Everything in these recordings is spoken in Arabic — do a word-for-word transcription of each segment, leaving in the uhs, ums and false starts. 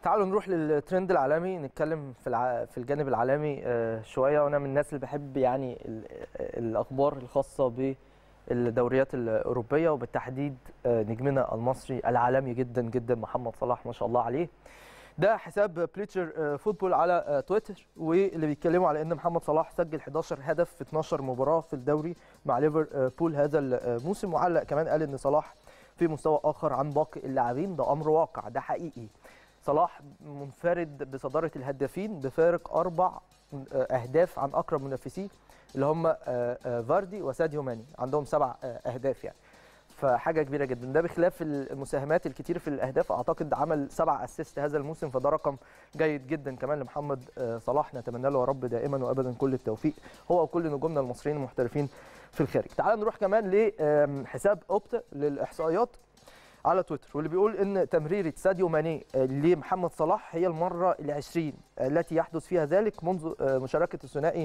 تعالوا نروح للترند العالمي، نتكلم في الع... في الجانب العالمي آه، شويه. وانا من الناس اللي بحب يعني ال... الاخبار الخاصه بالدوريات الاوروبيه، وبالتحديد آه، نجمنا المصري العالمي جدا جدا محمد صلاح ما شاء الله عليه. ده حساب بليتشر فوتبول على تويتر، واللي بيتكلموا على ان محمد صلاح سجل احداشر هدف في اتناشر مباراه في الدوري مع ليفربول هذا الموسم. وعلق كمان قال ان صلاح في مستوى اخر عن باقي اللاعبين. ده امر واقع، ده حقيقي. صلاح منفرد بصداره الهدافين بفارق اربع اهداف عن اقرب منافسيه اللي هم فاردي وساديو ماني، عندهم سبع اهداف يعني. فحاجه كبيره جدا، ده بخلاف المساهمات الكتير في الاهداف. اعتقد عمل سبع اسيست هذا الموسم، فده رقم جيد جدا كمان لمحمد صلاح. نتمنى له يا رب دائما وابدا كل التوفيق، هو وكل نجومنا المصريين المحترفين في الخارج. تعال نروح كمان لحساب اوبتا للاحصائيات على تويتر، واللي بيقول ان تمريره ساديو ماني لمحمد صلاح هي المره العشرين التي يحدث فيها ذلك منذ مشاركه الثنائي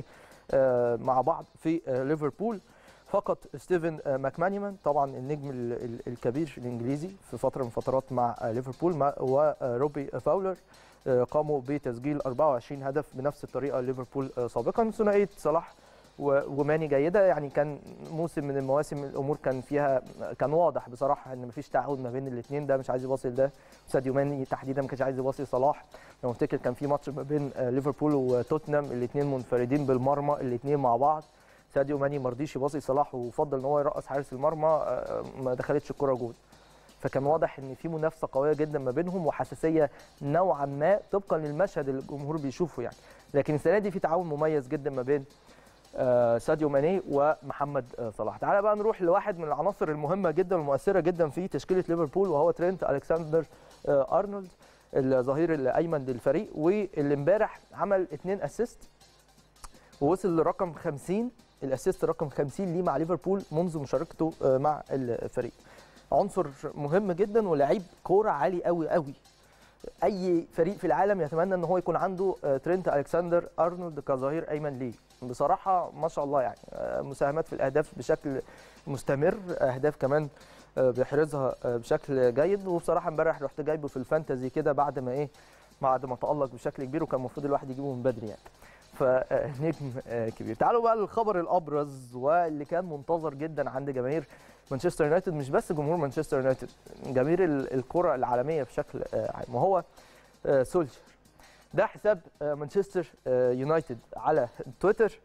مع بعض في ليفربول. فقط ستيفن ماكمانيمان طبعا النجم الكبير الانجليزي في فتره من فترات مع ليفربول وروبي فاولر قاموا بتسجيل اربعة وعشرين هدف بنفس الطريقه ليفربول سابقا. ثنائيه صلاح وماني جيده يعني. كان موسم من المواسم الامور كان فيها كان واضح بصراحه ان مفيش تعاون ما بين الاثنين، ده مش عايز يباصي لده. ساديو ماني تحديدا ما كانش عايز يباصي صلاح. لو افتكر كان في ماتش ما بين ليفربول وتوتنهام، الاثنين منفردين بالمرمى الاثنين مع بعض. ساديو ماني ما رضيش يباصي صلاح وفضل ان هو يرقص حارس المرمى، ما دخلتش الكره جول. فكان واضح ان في منافسه قويه جدا ما بينهم وحساسيه نوعا ما طبقا للمشهد اللي الجمهور بيشوفه يعني. لكن السنه دي في تعاون مميز جدا ما بين ساديو ماني ومحمد صلاح. تعال بقى نروح لواحد من العناصر المهمه جدا والمؤثره جدا في تشكيله ليفربول، وهو ترينت الكسندر ارنولد الظهير الايمن للفريق، واللي امبارح عمل اتنين اسيست ووصل لرقم خمسين، الاسيست رقم خمسين ليه مع ليفربول منذ مشاركته مع الفريق. عنصر مهم جدا ولاعيب كوره عالي قوي قوي. اي فريق في العالم يتمنى ان هو يكون عنده ترينت الكسندر ارنولد كظهير ايمن ليه. بصراحه ما شاء الله يعني، مساهمات في الاهداف بشكل مستمر، اهداف كمان بيحرزها بشكل جيد. وبصراحه امبارح رحت جايبه في الفانتزي كده بعد ما ايه بعد ما تالق بشكل كبير، وكان المفروض الواحد يجيبه من بدري يعني. فنجم كبير. تعالوا بقى للخبر الابرز واللي كان منتظر جدا عند جماهير مانشستر يونايتد، مش بس جمهور مانشستر يونايتد، جماهير الكره العالميه بشكل عام، وهو سولجر. ده حساب مانشستر يونايتد على تويتر،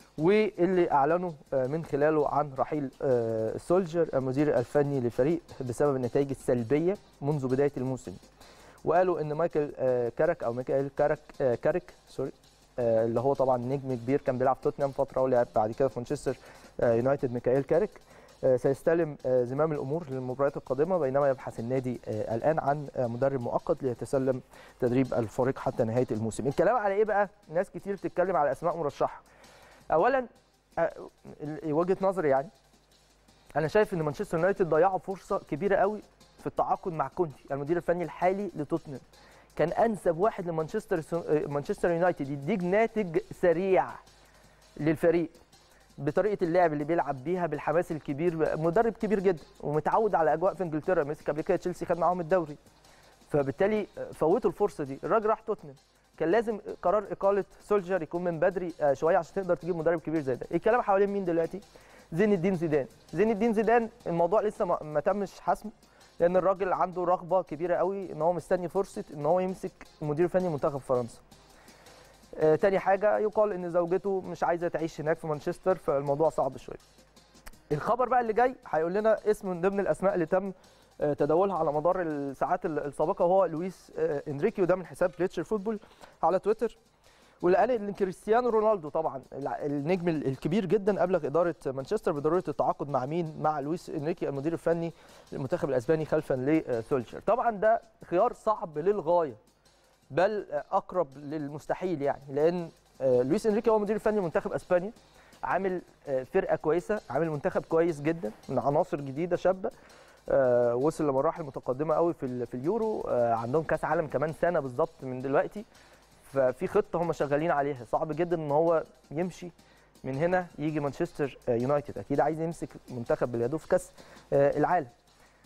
واللي اعلنوا من خلاله عن رحيل سولجر المدير الفني للفريق بسبب النتائج السلبيه منذ بدايه الموسم. وقالوا ان مايكل كارك او ميكائيل كارك كارك سوري اللي هو طبعا نجم كبير كان بيلعب في توتنهام فتره ولعب بعد كده في مانشستر يونايتد، ميكائيل كارك سيستلم زمام الامور للمباريات القادمه، بينما يبحث النادي الان عن مدرب مؤقت ليتسلم تدريب الفريق حتى نهايه الموسم. الكلام على ايه بقى؟ ناس كتير بتتكلم على اسماء مرشحه. اولا وجهه نظري يعني، انا شايف ان مانشستر يونايتد ضيعوا فرصه كبيره قوي في التعاقد مع كونتي المدير الفني الحالي لتوتنهام. كان انسب واحد لمانشستر مانشستر يونايتد يديك ناتج سريع للفريق بطريقه اللعب اللي بيلعب بيها بالحماس الكبير. مدرب كبير جدا ومتعود على اجواء في انجلترا، مسك قبل كده تشيلسي خد معاهم الدوري، فبالتالي فوتوا الفرصه دي. الراجل راح توتنهام، كان لازم قرار اقاله سولجر يكون من بدري شويه عشان تقدر تجيب مدرب كبير زي ده. الكلام حوالين مين دلوقتي؟ زين الدين زيدان. زين الدين زيدان الموضوع لسه ما تمش حسمه، لان الراجل عنده رغبه كبيره قوي ان هو مستني فرصه ان هو يمسك مدير فني منتخب فرنسا. آه تاني حاجه، يقال ان زوجته مش عايزه تعيش هناك في مانشستر، فالموضوع صعب شويه. الخبر بقى اللي جاي هيقول لنا اسم من ضمن الاسماء اللي تم آه تداولها على مدار الساعات السابقه، وهو لويس آه انريكي، وده من حساب بليتشر فوتبول على تويتر. واللي قال ان كريستيانو رونالدو طبعا النجم الكبير جدا ابلغ اداره مانشستر بضروره التعاقد مع مين؟ مع لويس انريكي المدير الفني للمنتخب الاسباني خلفا لسولجر. طبعا ده خيار صعب للغايه، بل اقرب للمستحيل يعني، لان لويس انريكي هو مدير فني لمنتخب اسبانيا، عامل فرقه كويسه، عامل منتخب كويس جدا من عناصر جديده شابه، وصل لمراحل متقدمه قوي في في اليورو، عندهم كاس عالم كمان سنه بالظبط من دلوقتي، ففي خطه هم شغالين عليها. صعب جدا ان هو يمشي من هنا يجي مانشستر يونايتد، اكيد عايز يمسك منتخب بلاده في كاس العالم.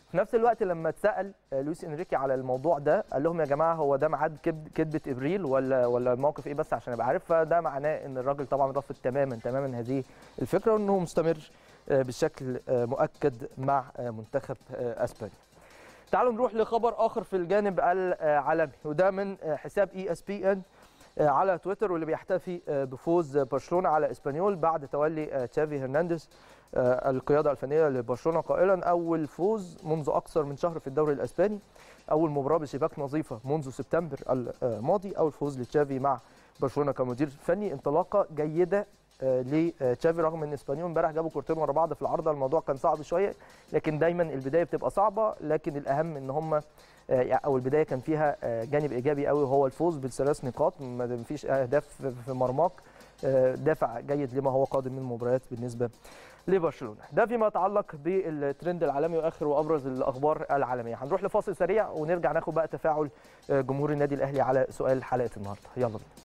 في نفس الوقت لما اتسال لويس انريكي على الموضوع ده قال لهم يا جماعه هو ده ميعاد كذبه ابريل ولا ولا الموقف ايه بس عشان ابقى عارف. فده معناه ان الراجل طبعا رفض تماما تماما هذه الفكره وانه مستمر بشكل مؤكد مع منتخب اسبانيا. تعالوا نروح لخبر اخر في الجانب العالمي وده من حساب اي اس بي ان على تويتر واللي بيحتفي بفوز برشلونه على اسبانيول بعد تولي تشافي هرنانديز القياده الفنيه لبرشلونه قائلا اول فوز منذ اكثر من شهر في الدوري الاسباني، اول مباراه بشباك نظيفه منذ سبتمبر الماضي، اول فوز لتشافي مع برشلونه كمدير فني، انطلاقه جيده لتشافي رغم ان اسبانيول امبارح جابوا كورتين ورا بعض في العارضه، الموضوع كان صعب شويه لكن دايما البدايه بتبقى صعبه، لكن الاهم ان هم او البدايه كان فيها جانب ايجابي قوي وهو الفوز بالثلاث نقاط، ما فيش اهداف في مرماك، دافع جيد لما هو قادم من مباريات بالنسبه لبرشلونه. ده فيما يتعلق بالترند العالمي واخر وابرز الاخبار العالميه. هنروح لفاصل سريع ونرجع ناخد بقى تفاعل جمهور النادي الاهلي على سؤال حلقه النهارده. يلا بينا.